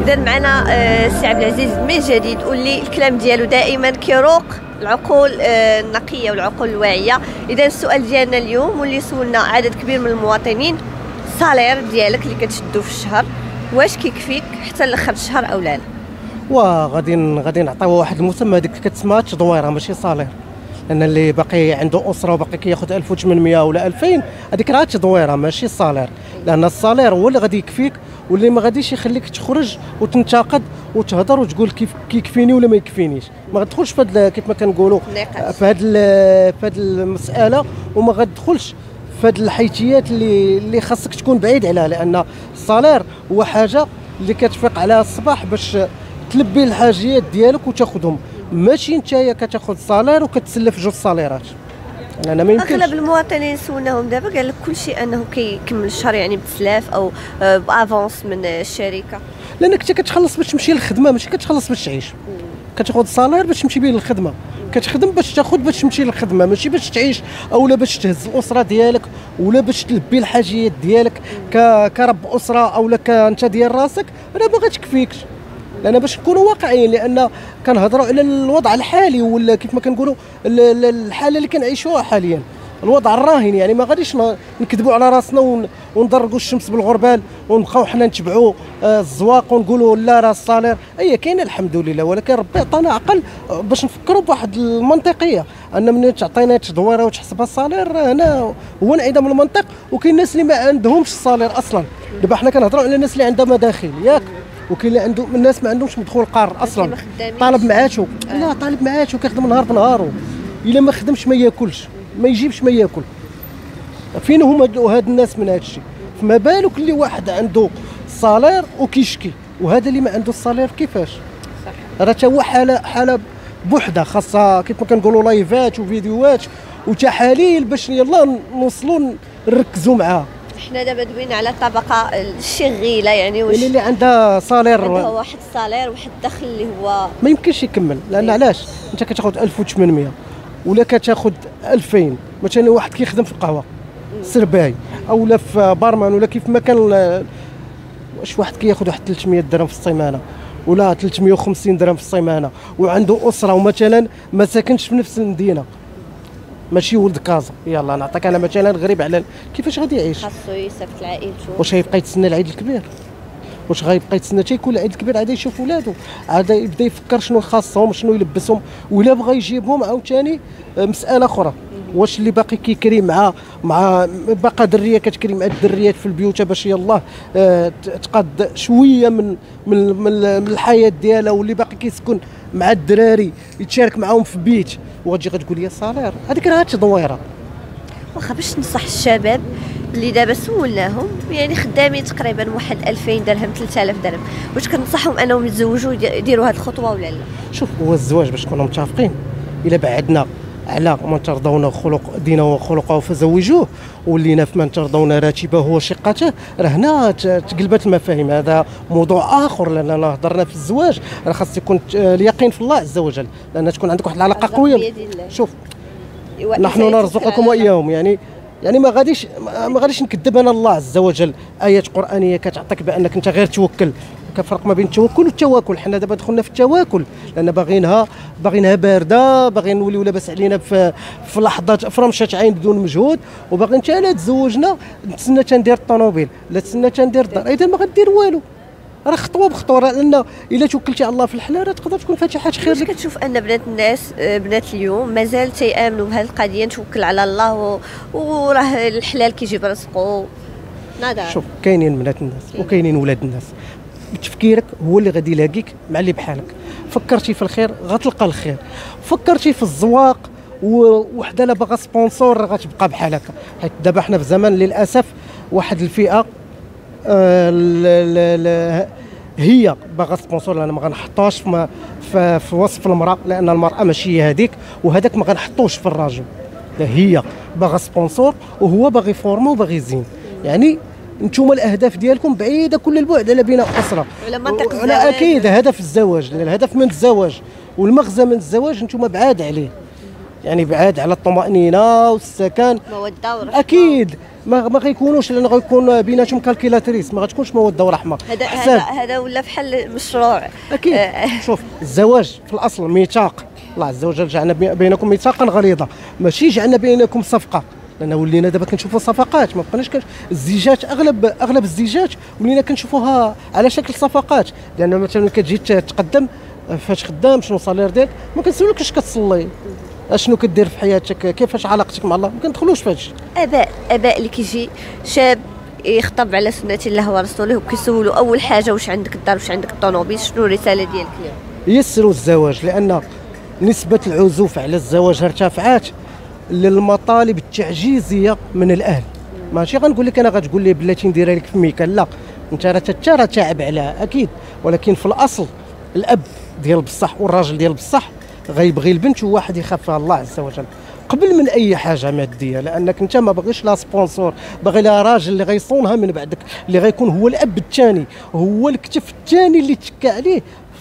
اذا معنا السي عبد العزيز من جديد، واللي الكلام ديالو دائما كيروق العقول النقيه والعقول الواعيه. اذا السؤال ديالنا اليوم واللي سولنا عدد كبير من المواطنين، الصالير ديالك اللي كتشدو في الشهر واش كيكفيك حتى لاخر الشهر او لا؟ وغادي نعطيو واحد المسمى، هذيك كتسمى تدويره ماشي صالير، لان اللي باقي عنده اسره وباقي كياخذ 1800 ولا 2000 هذيك راه تدويره ماشي صالير، لان الصالير هو اللي غادي يكفيك واللي ما غاديش يخليك تخرج وتنتقد وتهضر وتقول كيف كيكفيني ولا ما يكفينيش. ما غتدخلش في هذا كيف ما كنقولوا في هذه المساله، وما غتدخلش في هذه الحيثيات اللي خاصك تكون بعيد عليها، لان الصالير هو حاجه اللي كتفيق عليها الصباح باش تلبي الحاجيات ديالك وتاخذهم، ماشي نتايا كتاخذ صالير وكتسلف جوج صاليرات. انا ما يمكنش. اغلب المواطنين سولناهم دابا قال لك كلشي انه كيكمل الشهر يعني بسلاف او بافونس من الشركه، لانك انت كتخلص باش تمشي للخدمه ماشي كتخلص باش تعيش. كتاخذ صالير باش تمشي به للخدمه، كتخدم باش تاخذ باش تمشي للخدمه ماشي باش تعيش اولا باش تهز الاسره ديالك ولا باش تلبي الحاجيات ديالك كرب اسره اولا كانت ديال راسك، راه ما غتكفيكش. لان باش نكونوا واقعيين، لان كنهضروا على الوضع الحالي ولا كيف ما كنقولوا الحاله اللي كنعيشوها حاليا، الوضع الراهن. يعني ما غاديش نكذبوا على راسنا وندرقوا الشمس بالغربال ونبقاو حنا نتبعوا الزواق ونقولوا لا راه الصالير هي كاينه الحمد لله، ولكن ربي عطانا عقل باش نفكروا بواحد المنطقيه، ان ملي تعطينا تدويره وتحسبها الصالير هنا هو انعدام المنطق. وكاين الناس اللي ما عندهمش الصالير اصلا. دابا حنا كنهضروا على الناس اللي عندها مداخل ياك، وكاين اللي عندهم الناس ما عندهمش مدخول قار اصلا، طالب معاشو لا طالب معاشو كيخدم نهار بنهارو، الا ما خدمش ما ياكلش ما يجيبش ما ياكل. فين هما هاد الناس من هاد الشيء؟ فما بالك اللي واحد عنده صالير وكيشكي، وهذا اللي ما عنده الصالير كيفاش؟ صح. راه تا هو حاله بوحده خاصها كيف ما كنقولوا لايفات وفيديوهات وتحاليل باش يلا نوصلوا نركزوا معاها. حنا دابا دوينا على الطبقه الشغيله، يعني واش اللي عندها صالير عندها واحد الصالير واحد الدخل اللي هو ما يمكنش يكمل. لان علاش انت كتاخذ 1800 ولا كتاخذ 2000؟ مثلا واحد كيخدم في القهوه سرباي اولا في بارمان ولا كيف ما كان، واش واحد كياخذ واحد 300 درهم في السيمانه ولا 350 درهم في السيمانه وعنده اسره ومثلا ما ساكنش في نفس المدينه، ماشي ولد كازا، يلا نعطيك انا مثلا غريب على كيفاش غادي يعيش؟ خاصو يصيفط لعائلته. واش غيبقى يتسنى العيد الكبير؟ واش غيبقى يتسنى حتى يكون العيد الكبير عاد يشوف ولادو، عاد يبدا يفكر شنو خاصهم شنو يلبسهم، ولا بغى يجيبهم عاوتاني مساله اخرى. واش اللي باقي كيكري مع باقا دريه كتكري مع الدريات في البيوت باش يلاه تقاد شويه من الحياه ديالها، واللي باقي كيسكن مع الدراري يتشارك معاهم في بيت، وغتجي غتقول لي صالير هذيك راه تدويره. واخا باش نصح الشباب اللي دابا سولناهم يعني خدامين تقريبا واحد 2000 درهم 3000 درهم، واش كنصحهم انهم يتزوجوا يديروا هذه الخطوه ولا لا؟ شوف، هو الزواج باش نكونوا متفقين، الا بعدنا على من ترضون خلق دينه وخلقه فزوجوه، ولينا في من ترضون راتبه وشقته، راه هنا تقلبت المفاهيم. هذا موضوع اخر، لاننا هضرنا في الزواج راه خاص يكون اليقين في الله عز وجل، لان تكون عندك واحد العلاقه قويه. شوف، نحن نرزقكم واياهم، يعني ما غاديش نكذب انا الله عز وجل. ايات قرانيه كتعطيك بانك انت غير توكل. كفرق ما بين التوكل والتواكل. حنا دابا دخلنا في التواكل لان باغينها بارده، باغيين نوليو لاباس علينا في لحظه في رمشه عين بدون مجهود، وباغيين حتى لا تزوجنا نتسنى تندير الطوموبيل لا تسنى تندير الدار، اذا ما غدير والو. راه خطوه بخطوه، لان الا توكلتي على الله في الحلال راه تقدر تكون فاتحه خير لك. كتشوف ان بنات اليوم مازال تيامنوا بهذه القضيه، نتوكل على الله وراه الحلال كيجيب رزقه نادر. شوف، كاينين بنات الناس وكاينين ولاد الناس، تفكيرك هو اللي غادي يلاقيك مع اللي بحالك. فكرتي في الخير غتلقى الخير، فكرتي في الزواق وحده لا باغا سبونسور غتبقى بحالك. حيت دابا حنا في زمن للاسف واحد الفئه هي باغا سبونسور، انا ما غنحطوش في وصف المراه، لان المراه ماشي هي هذيك، وهذاك ما غنحطوش في الراجل. هي باغا سبونسور وهو باغي فورمه وباغي يزين. يعني نتوما الاهداف ديالكم بعيده كل البعد على بناء اسره، على اكيد هدف الزواج، الهدف من الزواج والمغزى من الزواج نتوما بعاد عليه، يعني بعاد على الطمأنينه والسكن، موده ورحمه. اكيد ما غيكونوش، لان غيكون بيناتهم كالكيلاتريس، ما غتكونش موده ورحمه. هذا ولا بحال مشروع اكيد. شوف الزواج في الاصل ميثاق، الله عز وجل جعلنا بينكم ميثاقا غليظا، ماشي جعلنا بينكم صفقه، لان ولينا دابا كنشوفوا صفقات، ما بقيناش الزيجات اغلب الزيجات ولينا كنشوفوها على شكل صفقات، لان مثلا كتجي تقدم فاش خدام، شنو الصالير ديالك، ما كنسولكش كتصلي، اشنو كدير في حياتك، كيفاش علاقتك مع الله، ما كندخلوش في هادشي. اباء اللي كيجي شاب يخطب على سنه الله ورسوله وكيسولوا اول حاجه واش عندك الدار، واش عندك الطوموبيل، شنو الرساله ديالك اليوم؟ يسروا الزواج، لان نسبه العزوف على الزواج ارتفعت للمطالب التعجيزيه من الاهل. ماشي غنقول لك انا غتقول لي بلاتي نديرها لك فميك، لا، انت راه تعب عليها اكيد، ولكن في الاصل الاب ديال بصح والراجل ديال بصح غيبغي البنت وواحد يخاف فيها الله عز وجل قبل من اي حاجه ماديه، لانك انت ما باغيش لا سبونسور، باغي لا راجل اللي غيصونها من بعدك، اللي غيكون هو الاب الثاني، هو الكتف الثاني اللي تكى عليه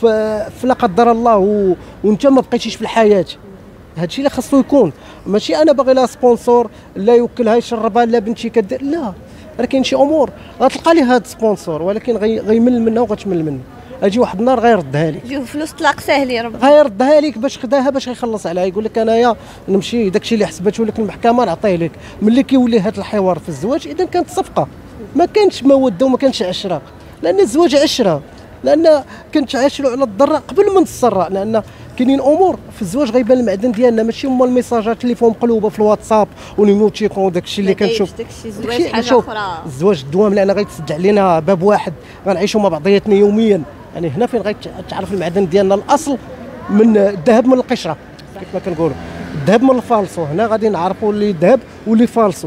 فلا قدر الله وانت ما بقيتيش في الحياه. هادشي اللي خاصو يكون، ماشي انا باغي لا سبونسور لا يوكلها يشربها لا بنتي كدير، لا، راه كاين شي امور غتلقى لي هاد سبونسور ولكن غيمل منها وغتمل منه، اجي واحد النهار غيردها لك، يجيو فلوس طلاق ساهل يا ربي، غيردها لك باش خداها باش غيخلص عليها، يقول لك انايا نمشي داكشي اللي حسبته لك المحكمه نعطيه لك. ملي كيولي هذا الحوار في الزواج اذا كانت صفقه، ما كانش موده وما كانش عشره، لان الزواج عشره، لان كنتعاشروا على الضراء قبل من السراء، لان كاينين امور في الزواج غيبان المعدن ديالنا، ماشي هما الميساجات اللي فيهم مقلوبه في الواتساب ونيموتيكون وداكشي اللي كنشوف. داكشي الزواج حاجه اخرى، الزواج الدوام، لان غيتسد علينا باب واحد، غنعيشوا مع بعضياتنا يوميا، يعني هنا فين غتعرف المعدن ديالنا الاصل من الذهب من القشره، كيف ما كنقولوا الذهب من الفالصو، هنا غادي نعرفوا اللي ذهب واللي فالصو،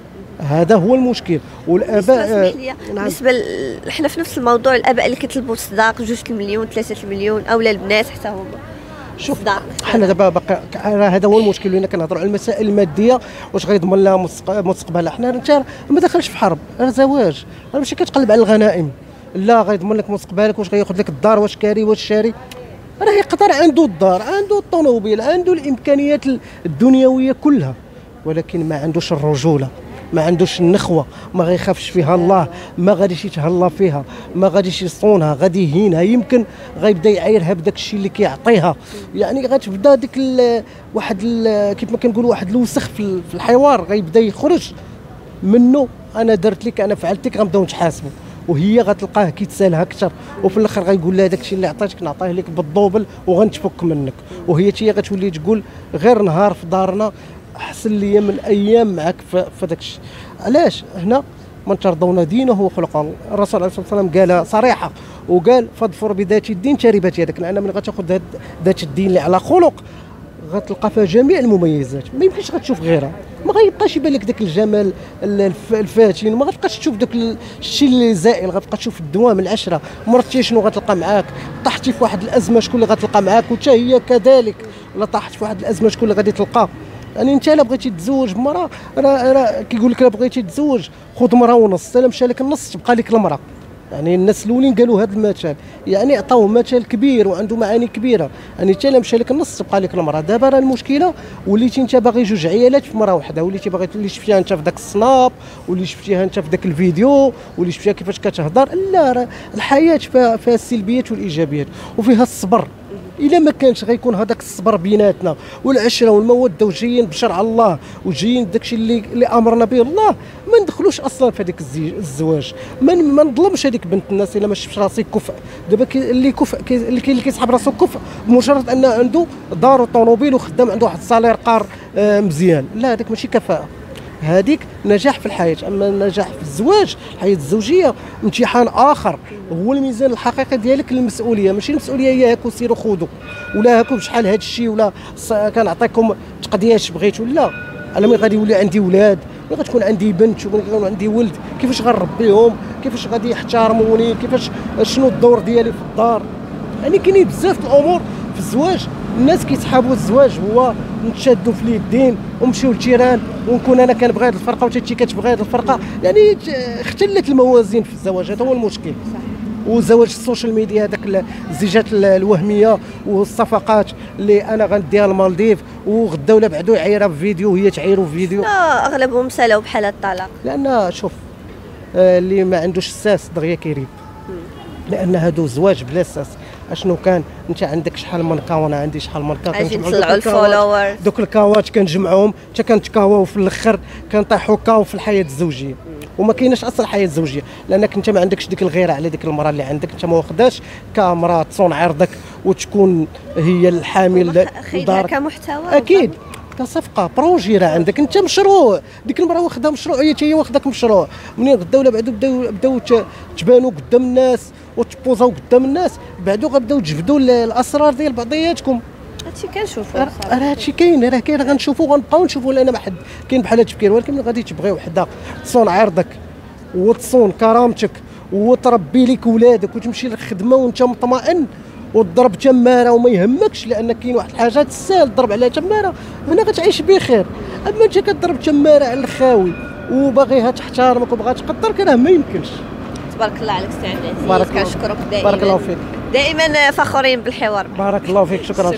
هذا هو المشكل. والاباء بالنسبه حنا في نفس الموضوع، الاباء اللي كيطلبوا الصداق 2 المليون 3 المليون، اولا البنات حتى هما. شوف حنا دابا باقي هذا هو المشكل، لان كنهضروا على المسائل الماديه، واش غيضمن لها مستقبلها. حنا انت ما داخلش في حرب، راه زواج، راه ماشي كتقلب على الغنائم، لا غيضمن لك مستقبلك، واش غياخذ لك الدار، واش كاري واش شاري، راه يقدر عنده الدار، عنده الطوموبيل، عنده الامكانيات الدنيويه كلها، ولكن ما عندوش الرجوله، ما عندوش النخوه، ما غيخافش فيها الله، ما غاديش يتهلا فيها، ما غاديش يصونها، غادي يهينها، يمكن غيبدا يعايرها بداك الشيء اللي كيعطيها، يعني غتبدا ديك كيف ما كنقولوا واحد الوسخ في الحوار غيبدا يخرج منه، انا درت لك، انا فعلت لك، غنبداو نتحاسبوا، وهي غتلقاه كيتسالها اكثر، وفي الاخر غيقول لها داك الشيء اللي عطيتك نعطيه لك بالدوبل وغنتفك منك، وهي غتولي تقول غير نهار في دارنا احسن لي من ايام معك في داك الشيء. علاش هنا من ترضون دينه وخلقه، الرسول عليه الصلاه والسلام قالها صريحه، وقال فاظفر بذات الدين تربت يدك، لان من غتاخذ ذات الدين اللي على خلق غتلقى فيها جميع المميزات، ما يمكنش غتشوف غيرها، ما غيبقاش يبان لك داك الجمال الفاتن، ما غتبقاش تشوف داك الشيء اللي زائل، غتبقى تشوف الدوام العشره، مرتي شنو غتلقى معاك، طحتي في واحد الازمه شكون اللي غتلقى معاك، وتا هي كذلك، ولا طاحت في واحد الازمه شكون اللي غادي تلقى. يعني انت الا بغيتي تتزوج بمراه، راه كيقول لك الا بغيتي تتزوج خذ مراه ونص، الا مشى لك النص تبقى لك المراه. يعني الناس الاولين قالوا هذا المثال، يعني عطاوه مثال كبير وعنده معاني كبيره، يعني حتى الا مشى لك النص تبقى لك المراه. دابا راه المشكله وليتي انت باغي جوج عيالات في مراه واحده، وليتي باغي اللي شفتيها انت في ذاك السناب، واللي شفتيها انت في ذاك الفيديو، واللي شفتيها كيفاش كتهضر، لا، راه الحياه فيها السلبيات والايجابيات وفيها الصبر. الا ما كانش غيكون هذاك الصبر بيناتنا والعشره والموده، وجايين بشرع الله وجايين داكشي اللي امرنا به الله، ما ندخلوش اصلا في هذاك الزواج، ما نظلمش هذيك بنت الناس الا ما شفتش راسي كفء. دابا اللي كفء اللي كاين اللي كيسحب راسو كفء بمجرد ان عنده دار وطوموبيل وخدام عنده واحد الصالير قار مزيان، لا، هذيك ماشي كفاءه، هذيك نجاح في الحياه. اما النجاح في الزواج، الحياه الزوجيه امتحان اخر، هو الميزان الحقيقي ديالك للمسؤوليه، ماشي المسؤوليه هي هاك وسيروا خذوا، ولا هاكم بشحال هذا الشيء، ولا كنعطيكم تقضياش بغيتوا، لا، انا ملي غادي يولي عندي ولاد، ملي غتكون عندي بنت وغيكون عندي ولد، كيفاش غنربيهم، كيفاش غادي يحترموني، كيفاش شنو الدور ديالي في الدار. يعني كاينين بزاف الامور في الزواج، الناس كيتحابوا الزواج هو نتشادوا في اليدين ونمشيو للجيران، ونكون انا كنبغي هذه الفرقه وانت كتبغي هذه الفرقه، يعني اختلت الموازين في الزواج، هذا هو المشكل. وزواج السوشيال ميديا، هذاك الزيجات الوهميه والصفقات اللي انا غنديها المالديف وغدا ولا بعدو يعيرها في فيديو وهي تعيرو في فيديو. اغلبهم سالوا بحال الطلاق، لان شوف اللي ما عندوش الساس دغيا كيريب، لان هادو زواج بلا ساس. اشنو كان؟ انت عندك شحال من كا وانا عندي شحال من كا، كنجمعوا الفولورز، دوك الكاوات كنجمعوهم حتى كنتكاواو في الاخر كنطيحوا كاو في الحياه الزوجيه. وما كايناش اصلا حياه زوجيه، لانك انت ما عندكش ديك الغيره على ديك المراه اللي عندك، انت ما واخداش كامراه تصون عرضك وتكون هي الحامل خيدها كمحتوى اكيد كصفقه بروجي. راه عندك انت مشروع، ديك المراه واخدها مشروع، هي واخداك مشروع. منين غدا ولا بعدو بداو تبانوا قدام الناس وتبوزاو قدام الناس، بعدو غنبداو تجبدوا الاسرار ديال بعضياتكم. هادشي كنشوفوه راه هادشي كاين، راه كاين، غنشوفوا غنبقاو نشوفوا، لان ما حد كاين بحال هاد التفكير. ولكن غادي تبغي وحده تصون عرضك وتصون كرامتك وتربي لك ولادك وتمشي للخدمه وانت مطمئن وتضرب تماره وما يهمكش، لان كاين واحد الحاجات تسال تضرب عليها تماره هنا غتعيش بخير. اما انت كتضرب تماره على الخاوي وباغيها تحترمك وباغا تقدرك، راه ما يمكنش. تبارك الله عليك سي عبد العزيز، كنشكرك دائما. بارك الله فيك، دائما فخورين بالحوار. بارك الله فيك، شكرا.